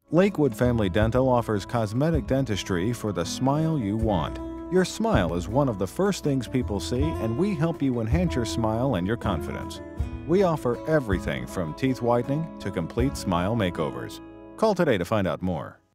Lakewood Family Dental offers cosmetic dentistry for the smile you want. Your smile is one of the first things people see, and we help you enhance your smile and your confidence. We offer everything from teeth whitening to complete smile makeovers. Call today to find out more.